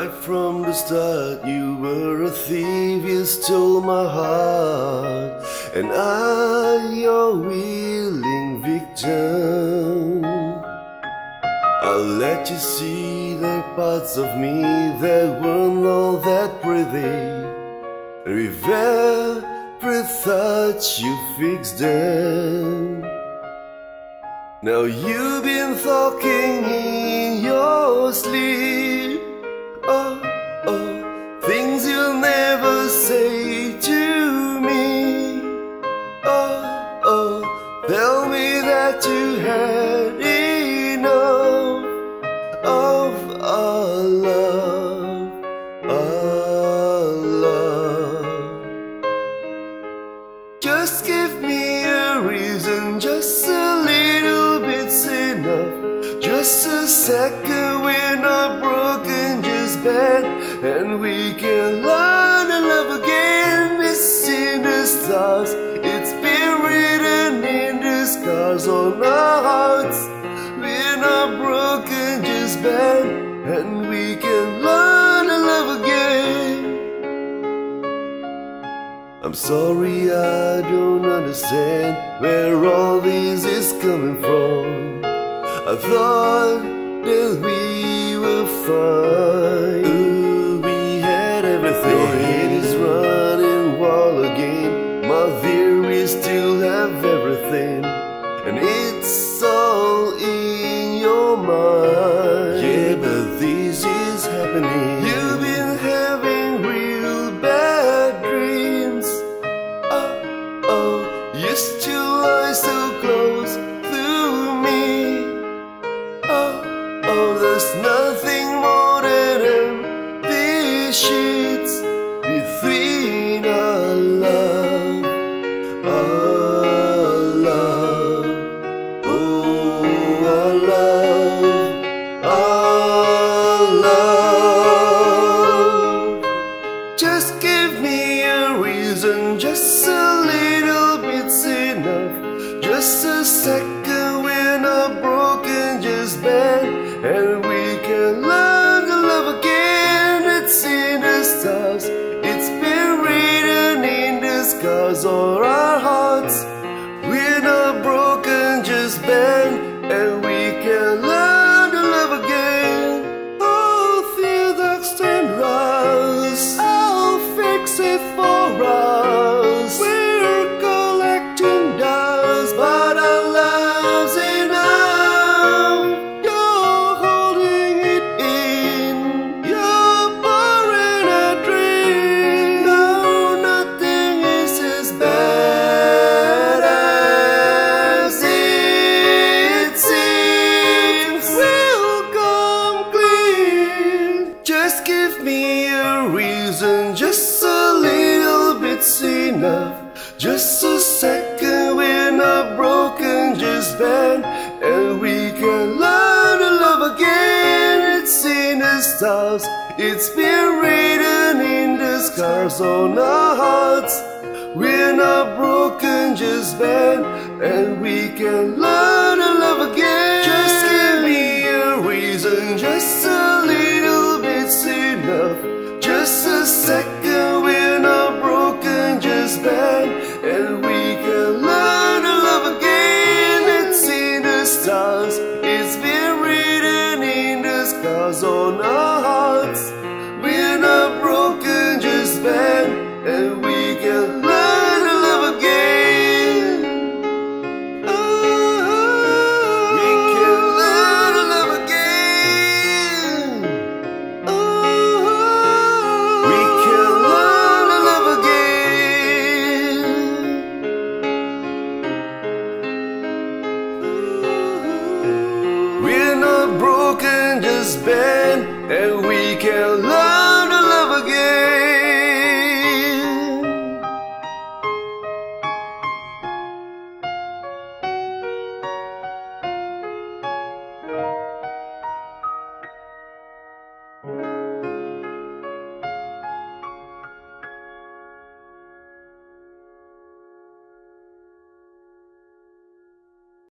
Right from the start, you were a thief, you stole my heart, and I, your willing victim. I'll let you see the parts of me that weren't all that pretty. With every thought you fixed them. Now you've been talking in your sleep. Oh, oh, things you'll never say to me. Oh, oh, tell me that you had enough of our love, our love. Just give me a reason, just a little bit's enough. Just a second, we're not broken, just bad, and we can learn to love again. It's in the stars, it's been written in the scars on our hearts. We're not broken, just bad, and we can learn to love again. I'm sorry, I don't understand where all this is coming from. I thought that we were fine. Ooh, we had everything. Your head is running wild again. My dear, we still have everything, and it's all in your mind. Yeah, but this is happening. You've been having real bad dreams. Oh, oh, you still lie so close to me. Oh, oh, there's nothing more than empty sheets between our love, our love. Oh, our love, our love. Just give me a reason, just a little bit's enough. Just a second, we're not broken, just bad, and we can learn to love again. It's in the stars, it's been written in the scars on our hearts. We're not broken, just bad, and we can learn to love again. Oh, feel the stand rise, I'll fix it for us. We're collecting dust, but our love's enough. You're holding it in, you're pouring a dream. No, nothing is as bad as it seems. We'll come clean. Just give me a reason, just a little bit's enough. Just a second, we're not broken, just bad, and we can learn to love again. It's in the stars, it's been written in the scars on our hearts. We're not broken, just bad, and we can learn to love again. Just give me a reason, just